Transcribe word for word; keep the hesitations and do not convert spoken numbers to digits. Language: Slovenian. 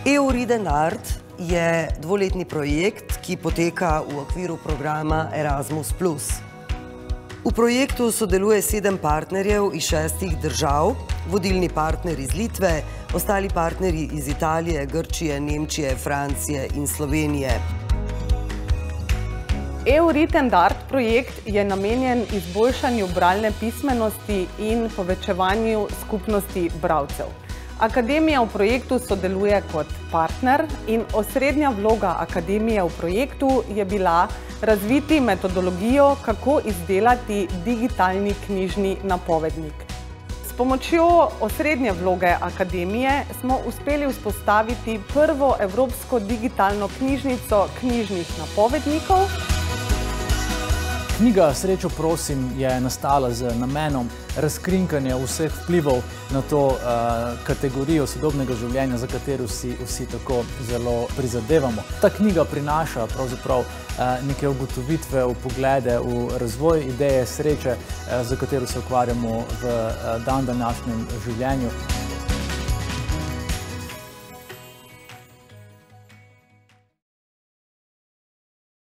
EURead and Art je dvoletni projekt, ki poteka v okviru programa Erasmus plus. V projektu sodeluje sedem partnerjev iz šestih držav, vodilni partner iz Litve, ostali partnerji iz Italije, Grčije, Nemčije, Francije in Slovenije. EURead and Art projekt je namenjen izboljšanju bralne pismenosti in povečevanju skupnosti bralcev. Akademija v projektu sodeluje kot partner in osrednja vloga akademije v projektu je bila razviti metodologijo, kako izdelati digitalni knjižni napovednik. S pomočjo osrednje vloge akademije smo uspeli vzpostaviti prvo evropsko digitalno knjižnico knjižnih napovednikov. Knjiga Srečo prosim je nastala z namenom razkrinkanja vseh vplivov na to uh, kategorijo sodobnega življenja, za katero si vsi tako zelo prizadevamo. Ta knjiga prinaša pravzaprav uh, neke ugotovitve, vpoglede v razvoj ideje sreče, uh, za katero se ukvarjamo v uh, dan današnjem življenju.